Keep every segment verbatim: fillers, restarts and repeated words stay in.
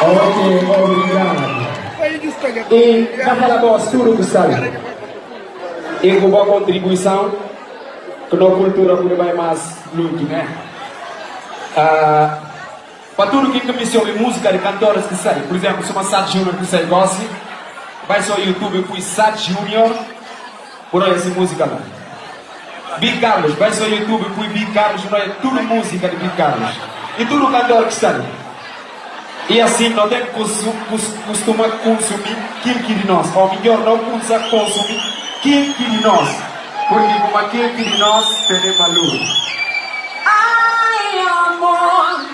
Ok, obrigado. E na fala boss, tudo que sabe. E com uma contribuição que na cultura que vai mais longe, né? Uh, para tudo que comissão de música de cantores que sai, por exemplo, se uma Sad Junior que sai gosta, vai só no YouTube e põe Sad Junior, por aí essa música lá. Big Carlos, vai só no YouTube e põe Big Carlos, por aí tudo música de Big Carlos. E tudo cantor que sai. E assim não tem que costuma consumir aquilo que de nós, ou melhor, não precisa consumir aquilo que de nós, porque como aquilo que de nós tem valor. Ai, amor,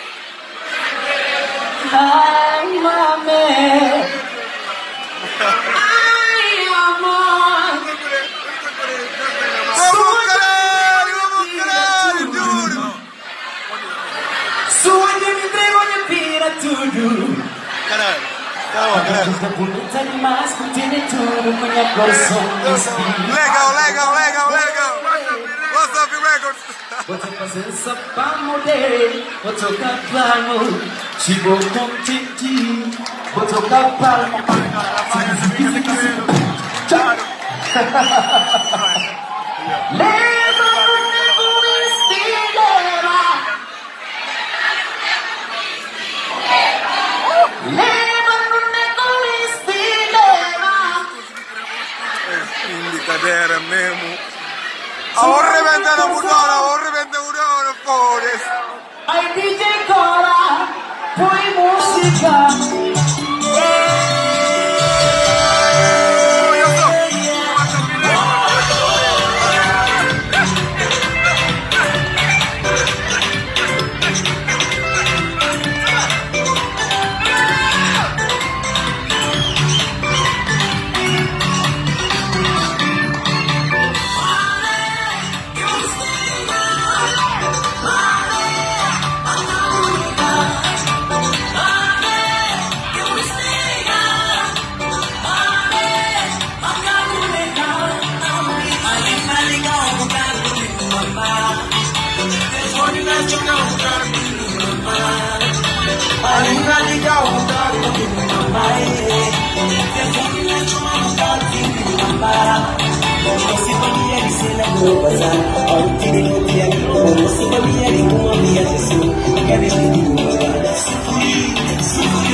ai, mame, ai, amor, vamos caralho, vamos caralho, duro. Sua de me pego de pira tudo. Caralho, calma, caralho. Bonita demais, contiene tudo, com minha coração me Legal, legal, legal, legal. What's up, records? Vou te fazer essa pra morrer, vou tocar palmo, chegou contente, vou tocar palmo. Leva no nego estilera, leva no nego estilera. Indicadeira mesmo. Ahora reventa la burrona, ahora reventa burrona, pobres. Ai D J Cora, põe música.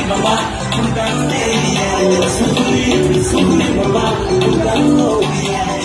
Sufrir, sufrir, mamá,